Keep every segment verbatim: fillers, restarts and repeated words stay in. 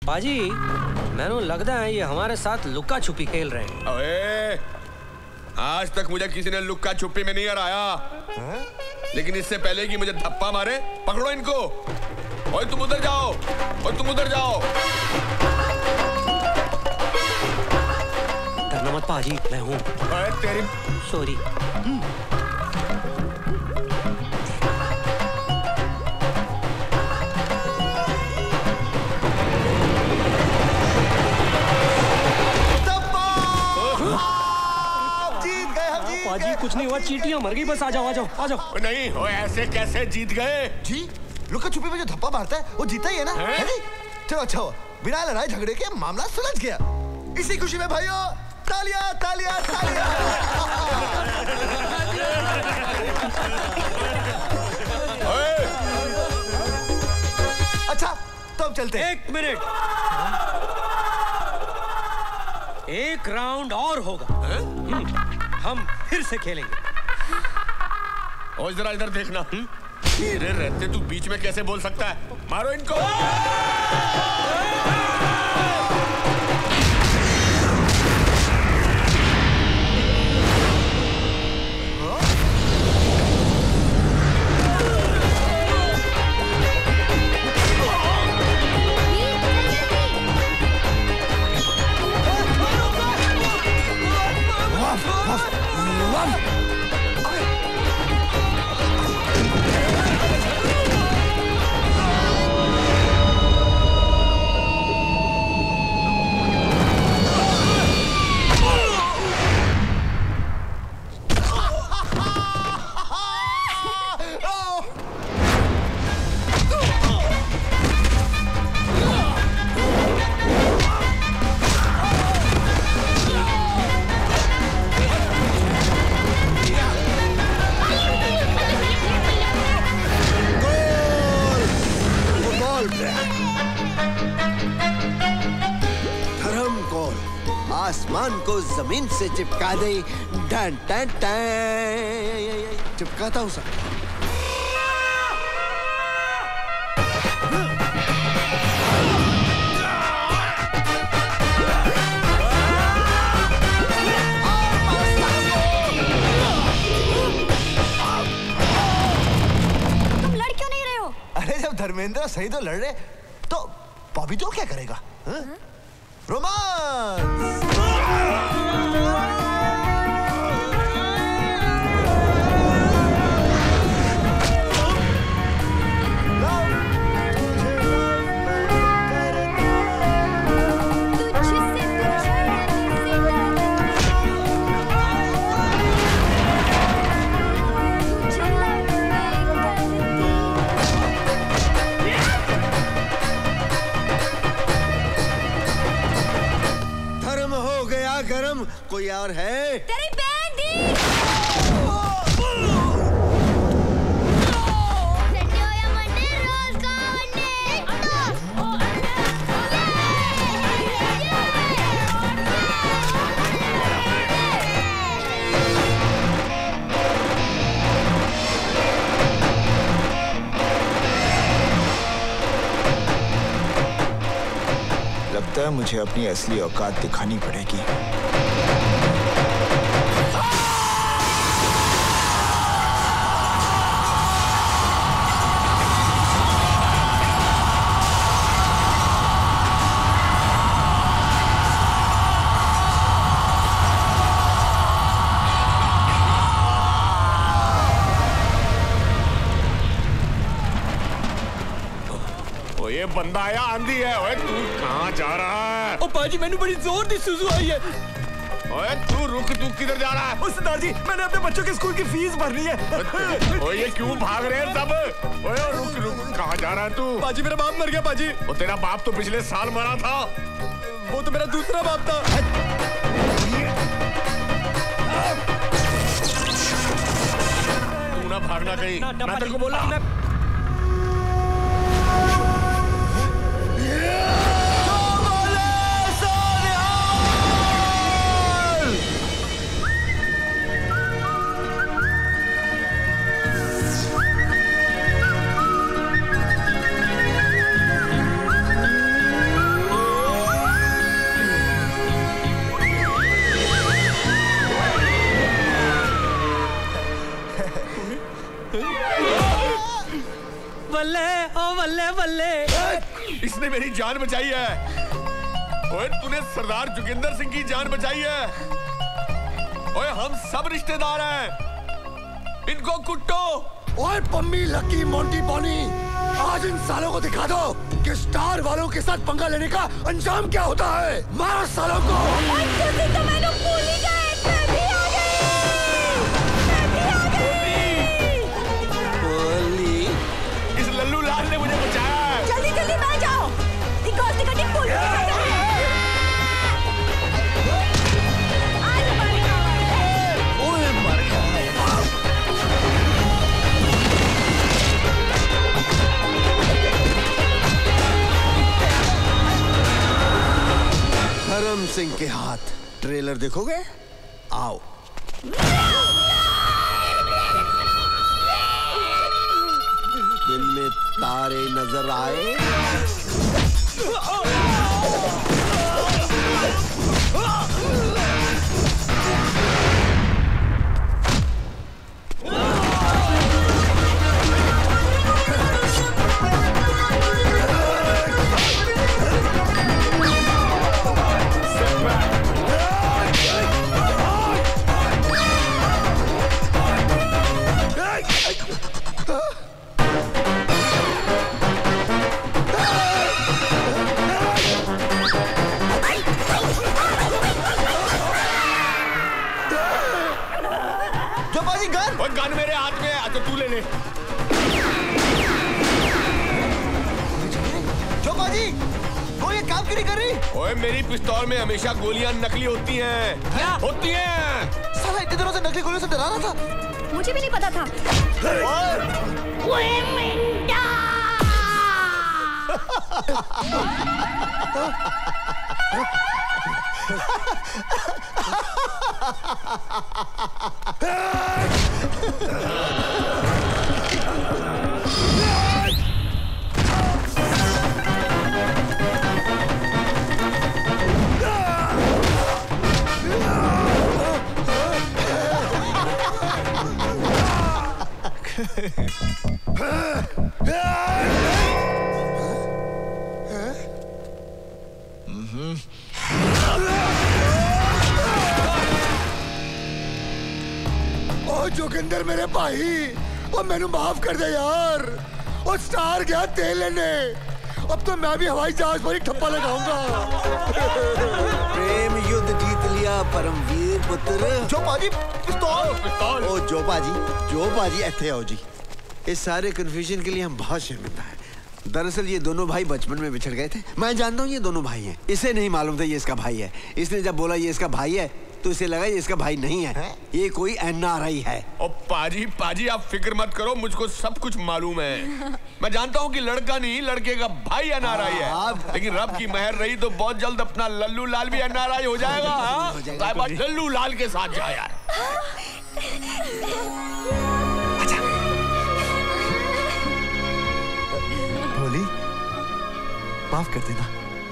पाजी मैंने लगता है ये हमारे साथ लुक्का छुपी खेल रहे हैं। अबे आज तक मुझे किसी ने लुक्का छुपी में नहीं हराया, लेकिन इससे पहले कि मुझे धप्पा मारे पकड़ो इनको। ओए तुम उधर जाओ, ओए तुम उधर जाओ। डरना मत पाजी, मैं हूँ। ओए तेरी सॉरी। पाजी कुछ नहीं हुआ, चींटियां मर गई, बस आ जाओ आ जाओ आ जाओ। नहीं हो, ऐसे कैसे जीत गए? जी लुक्का छुपी में जो धप्पा मारता है वो जीता ही है ना, है जी? चलो अच्छा हुआ, बिना लड़ाई झगड़े के मामला सुलझ गया। इसी खुशी में भाइयों तालियां तालियां तालियां। अच्छा तो अब चलते हैं। एक मिनट, एक राउंड और होगा, हम फिर से खेलेंगे। और जरा इधर देखना। मेरे रहते तू बीच में कैसे बोल सकता है? मारो इनको। आसमान को जमीन से चिपका दे, डन डन डन, चिपकाता हूँ सर। तुम लड़ क्यों नहीं रहे हो? अरे जब धर्मेंद्र सही तो लड़ रहे तो बॉबी जो क्या करेगा? रोमांस। गरम कोई और है? तेरी बहन दी। लगता है मुझे अपनी असली औकात दिखानी पड़ेगी। ये बंदा आया, आंधी है। ओए तू कहाँ जा रहा है? ओ पाजी मैंने बड़ी जोर दी सुसु आई है। ओए तू रुक, तू किधर जा रहा है? ओ सरदार जी मैंने अपने बच्चों के स्कूल की फीस भरनी है। ओए ये क्यों भाग रहे हैं सब? ओए रुक रुक, कहाँ जा रहा है तू? पाजी मेरा बाप मर गया पाजी। वो तेरा बाप तो पिछले साल मरा था। वो तो मेरा दूसरा बाप था। तू ना भागना कहीं, मैं तेरे को बोला। तूने मेरी जान बचाई है। ओए तूने सरदार जोगिंदर सिंह की जान बचाई है। ओए हम सब रिश्तेदार हैं, इनको कुट्टो। ओए पम्मी, लकी, मोंटी, बॉनी, आज इन सालों को दिखा दो कि स्टार वालों के साथ पंगा लेने का अंजाम क्या होता है। मारो सालों को। तो मैंने भूल ही गए। मैं भी आ गई। मैं भी आ गई। बोली, इस लल्लू लाल ने मुझे बचाया। जल्दी जल्दी बैठ जाओ। टिकट टिकट पुल धर्म सिंह के हाथ ट्रेलर देखोगे? आओ। दिन में तारे नजर आए। गन मेरे हाथ में है, तो तू ले ले। जो बाजी, वो ये काम क्यों नहीं कर रही? ओए मेरी पिस्तौल में हमेशा गोलियां नकली होती हैं। क्या होती हैं? साला इतने दिनों से नकली गोलियों से डरा रहा था। मुझे भी नहीं पता था। ओए मिंटा। ओ जोगिंदर मेरे भाई, ओ मैनू माफ कर दे यार। ओ स्टार गया तेल लेने, अब तो मैं भी हवाई जहाज पर ही ठप्पा लगाऊंगा। प्रेम युद्ध जीत लिया परमवीर पुत्र। जो बाजी पिस्तौल पिस्तौल। ओ जो बाजी, जो बाजी ऐसे आओ जी। इस सारे कंफ्यूजन के लिए हम बहुत शर्मिंदा हैं। दरअसल ये दोनों भाई बचपन में बिछड़ गए थे। मैं जानता हूँ ये दोनों भाई हैं। इसे नहीं मालूम था ये इसका भाई है। इसने जब बोला ये इसका भाई है तो इसे लगा ये इसका भाई नहीं है, है? ये कोई एन आर आई है। ओ पाजी पाजी आप फिक्र मत करो, मुझको सब कुछ मालूम है। मैं जानता हूँ कि लड़का नहीं लड़के का भाई एन आर आई है, लेकिन रब की मेहर रही तो बहुत जल्द अपना लल्लू लाल भी एन आर आई हो जाएगा। हाँ? लल्लू लाल के साथ जाया। भोली, माफ कर देना।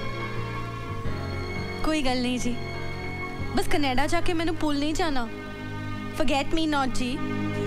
कोई गल नहीं जी, बस कनाडा जाके मैंने भूल नहीं जाना। Forget me not जी।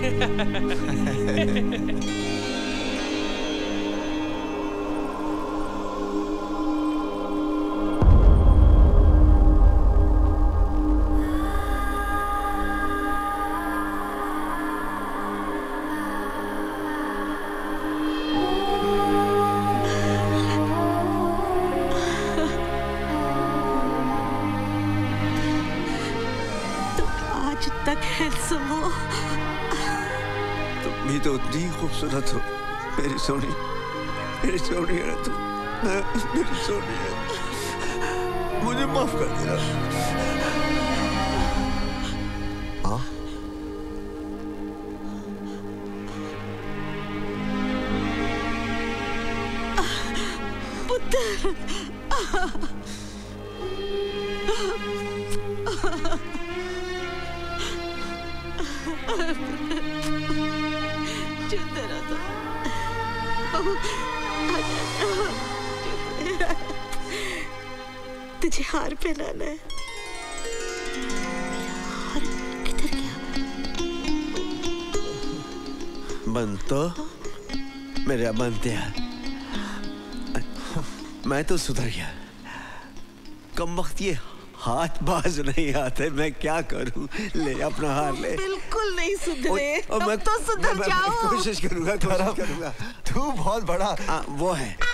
तुम भी तो उतनी खूबसूरत हो मेरी सोनी, मेरी सोनी है तुम, मेरी सोनी है। मुझे माफ कर देना। हाँ? पुत्र। तुझे हार पहनाना है। हार किधर गया? बंतो, मेरा बंतिया, मैं तो सुधर गया। कम वक्त ये हाथ बाज नहीं आते, मैं क्या करूं? ले अपना हार ले। बिल्कुल नहीं सुधरे। और अब मैं तो सुधर मैं- जाओ। कोशिश करूंगा, कोशिश करूंगा। तू बहुत बड़ा आ, वो है